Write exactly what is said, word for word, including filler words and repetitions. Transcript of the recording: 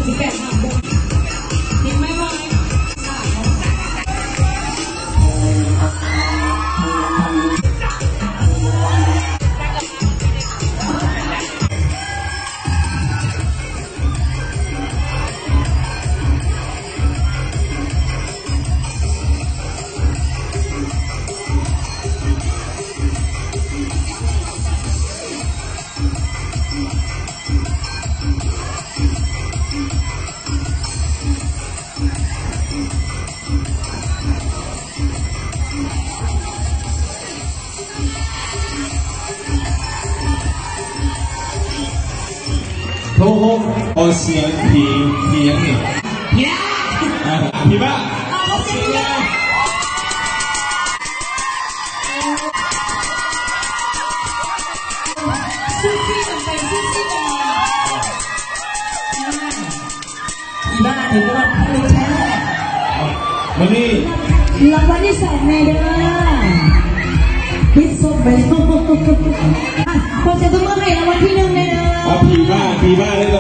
สิแก่ทำด้วยเห็นไหมว่าโทรหกโอเสียงผีผียังไงผีผีบ้าเสียงซูซี่กับแฟนซูซี่กันอีบ้าถึงกับพูดแท้วันนี้รางวัลที่สองในเด้อพิซซ่าไปพอจะต้องเมื่อไหร่รางวัลที่หนึ่งในเด้อผีบ้าผีบ้าเลย